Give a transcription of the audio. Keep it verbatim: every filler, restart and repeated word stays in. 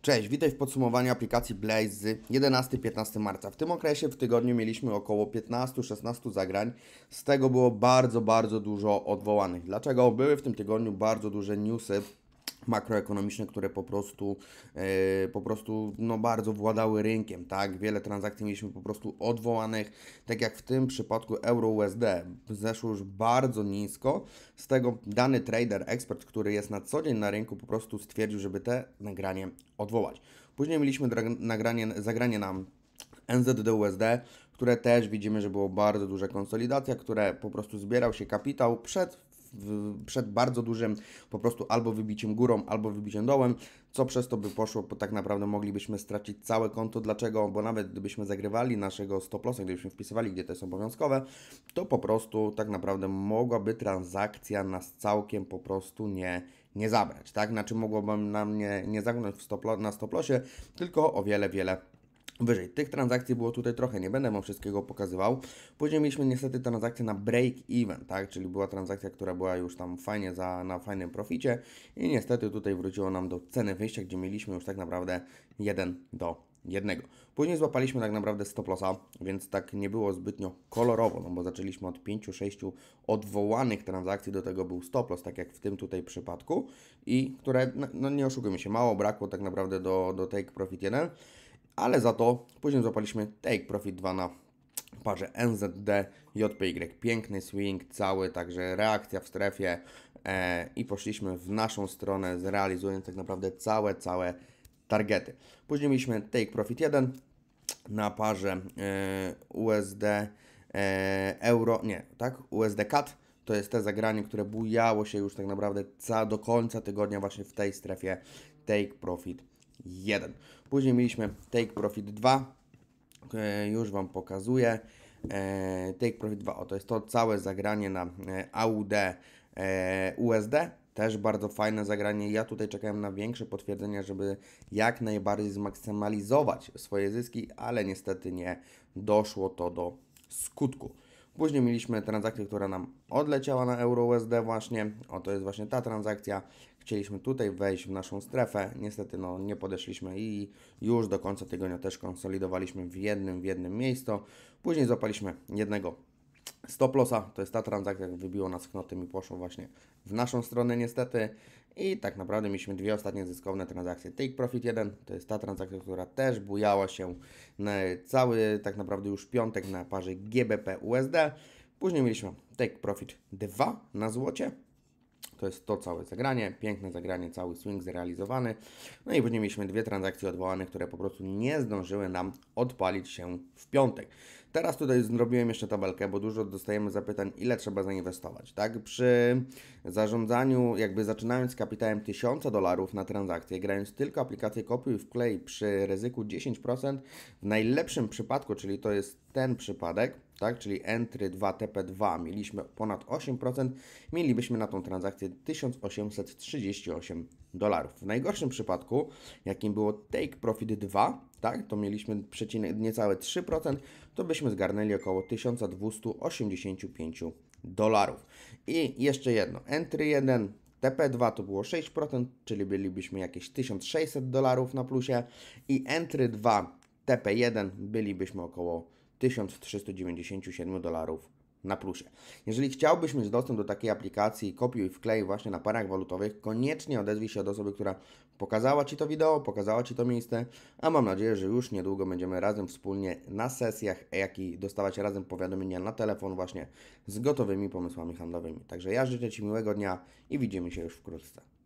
Cześć, witaj w podsumowaniu aplikacji Blaze z jedenastego do piętnastego marca. W tym okresie w tygodniu mieliśmy około piętnaście szesnaście zagrań, z tego było bardzo, bardzo dużo odwołanych. Dlaczego? Były w tym tygodniu bardzo duże newsy makroekonomiczne, które po prostu, yy, po prostu no, bardzo władały rynkiem, tak? Wiele transakcji mieliśmy po prostu odwołanych, tak jak w tym przypadku euro U S D zeszło już bardzo nisko, z tego dany trader, ekspert, który jest na co dzień na rynku, po prostu stwierdził, żeby te nagranie odwołać. Później mieliśmy nagranie, zagranie na N Z D U S D, które też widzimy, że było bardzo duża konsolidacja, które po prostu zbierał się kapitał przed przed bardzo dużym po prostu albo wybiciem górą, albo wybiciem dołem, co przez to by poszło, bo tak naprawdę moglibyśmy stracić całe konto. Dlaczego? Bo nawet gdybyśmy zagrywali naszego stop lossa, gdybyśmy wpisywali, gdzie to jest obowiązkowe, to po prostu tak naprawdę mogłaby transakcja nas całkiem po prostu nie, nie zabrać, tak? Znaczy mogłoby nam nie, nie zagnąć w stop, na stop lossie, tylko o wiele, wiele wyżej. Tych transakcji było tutaj trochę, nie będę Wam wszystkiego pokazywał. Później mieliśmy niestety transakcję na break even, tak, czyli była transakcja, która była już tam fajnie za, na fajnym proficie i niestety tutaj wróciło nam do ceny wyjścia, gdzie mieliśmy już tak naprawdę jeden do jednego. Później złapaliśmy tak naprawdę stop lossa, więc tak nie było zbytnio kolorowo, no bo zaczęliśmy od pięciu sześciu odwołanych transakcji, do tego był stop loss, tak jak w tym tutaj przypadku i które, no, no nie oszukujmy się, mało brakło tak naprawdę do, do take profit jeden. Ale za to później złapaliśmy Take Profit dwa na parze N Z D J P Y. Piękny swing cały, także reakcja w strefie e, i poszliśmy w naszą stronę, zrealizując tak naprawdę całe, całe targety. Później mieliśmy Take Profit jeden na parze e, U S D e, euro, nie, tak, U S D C A D. To jest te zagranie, które bujało się już tak naprawdę ca, do końca tygodnia właśnie w tej strefie Take Profit jeden. Później mieliśmy Take Profit dwa, e, już Wam pokazuję. E, Take Profit dwa, o to jest to całe zagranie na e, A U D e, U S D. Też bardzo fajne zagranie. Ja tutaj czekałem na większe potwierdzenia, żeby jak najbardziej zmaksymalizować swoje zyski, ale niestety nie doszło to do skutku. Później mieliśmy transakcję, która nam odleciała na euro U S D właśnie. O, to jest właśnie ta transakcja. Chcieliśmy tutaj wejść w naszą strefę. Niestety no, nie podeszliśmy i już do końca tygodnia też konsolidowaliśmy w jednym, w jednym miejscu. Później złapaliśmy jednego stop lossa. To jest ta transakcja, jak wybiło nas knotem i poszło właśnie w naszą stronę niestety. I tak naprawdę mieliśmy dwie ostatnie zyskowne transakcje. Take Profit jeden to jest ta transakcja, która też bujała się na cały tak naprawdę już piątek na parze G B P U S D. Później mieliśmy Take Profit dwa na złocie. To jest to całe zagranie, piękne zagranie, cały swing zrealizowany. No i później mieliśmy dwie transakcje odwołane, które po prostu nie zdążyły nam odpalić się w piątek. Teraz tutaj zrobiłem jeszcze tabelkę, bo dużo dostajemy zapytań, ile trzeba zainwestować, tak? Przy zarządzaniu, jakby zaczynając z kapitałem tysiąc dolarów na transakcję, grając tylko aplikację kopiuj wklej przy ryzyku dziesięć procent, w najlepszym przypadku, czyli to jest ten przypadek, tak, czyli Entry dwa T P dwa mieliśmy ponad osiem procent, mielibyśmy na tą transakcję tysiąc osiemset trzydzieści osiem dolarów. W najgorszym przypadku, jakim było Take Profit dwa, tak, to mieliśmy przecinek niecałe trzy procent, to byśmy zgarnęli około tysiąc dwieście osiemdziesiąt pięć dolarów. I jeszcze jedno, Entry jeden T P dwa to było sześć procent, czyli bylibyśmy jakieś tysiąc sześćset dolarów na plusie i Entry dwa T P jeden bylibyśmy około tysiąc trzysta dziewięćdziesiąt siedem dolarów na plusie. Jeżeli chciałbyś mieć dostęp do takiej aplikacji kopiuj wklej właśnie na parach walutowych, koniecznie odezwij się do osoby, która pokazała Ci to wideo, pokazała Ci to miejsce, a mam nadzieję, że już niedługo będziemy razem wspólnie na sesjach, jak i dostawać razem powiadomienia na telefon właśnie z gotowymi pomysłami handlowymi. Także ja życzę Ci miłego dnia i widzimy się już wkrótce.